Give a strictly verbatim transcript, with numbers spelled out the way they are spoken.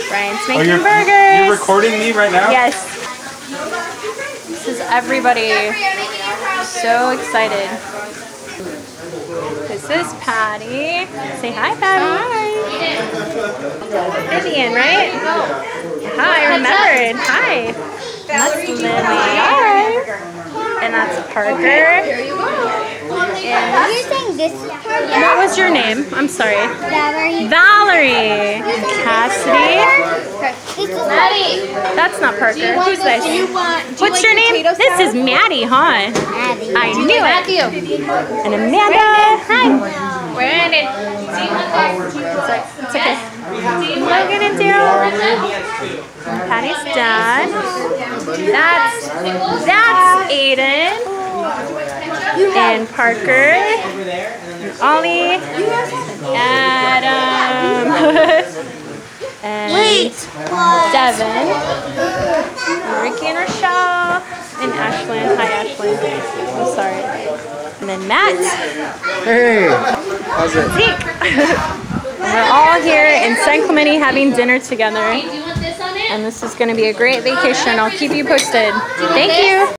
Ryan's making oh, you're, burgers. You're recording me right now? Yes. This is everybody. So excited. This is Patty. Say hi, Patty. Hi. Vivian, right? Hi, I remembered. Hi. That's Lily. Hi. And that's Parker. And You're saying this is Parker? what was your name? I'm sorry. Valerie. Valerie. Cassidy. This is Maddie. That's not Parker. Who's this? Do you want, do What's you your like name? potato This salad? is Maddie, huh? Maddie. I knew it. Matthew. And Amanda. Hi. Brandon. It's okay. Logan and Daryl. And Patty's dad. That's that's Aiden. And Parker. And Ollie. Adam. And Wait. Devin. And Ricky and Rochelle. And Ashlyn. Hi, Ashlyn. I'm sorry. And then Matt. Hey! How's it? Zeke. We're all here in San Clemente having dinner together. And this is going to be a great vacation. I'll keep you posted. Thank you.